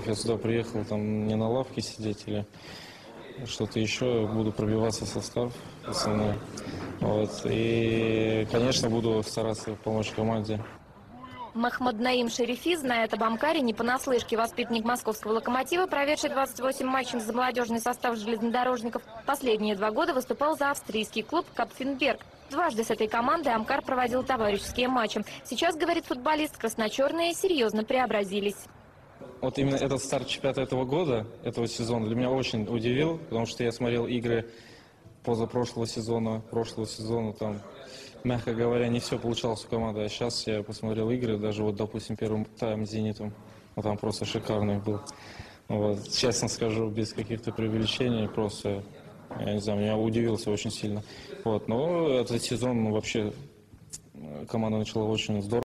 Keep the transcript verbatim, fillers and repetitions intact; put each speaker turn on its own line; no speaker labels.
я сюда приехал там не на лавке сидеть или что-то еще, буду пробиваться в состав основной. Вот. И, конечно, буду стараться помочь команде.
Махмаднаим Шерифи знает об Амкаре не понаслышке. Воспитанник московского «Локомотива», проведший двадцать восемь матчей за молодежный состав железнодорожников, последние два года выступал за австрийский клуб «Капфенберг». Дважды с этой командой Амкар проводил товарищеские матчи. Сейчас, говорит футболист, красно-черные серьезно преобразились.
Вот именно этот старт чемпионата этого года, этого сезона, для меня очень удивил, потому что я смотрел игры позапрошлого сезона, прошлого сезона, там, мягко говоря, не все получалось у команды. А сейчас я посмотрел игры, даже вот, допустим, первым тайм с «Зенитом», ну, там просто шикарный был. Вот, честно скажу, без каких-то преувеличений, просто, я не знаю, меня удивился очень сильно. Вот, но этот сезон, ну, вообще, команда начала очень здорово.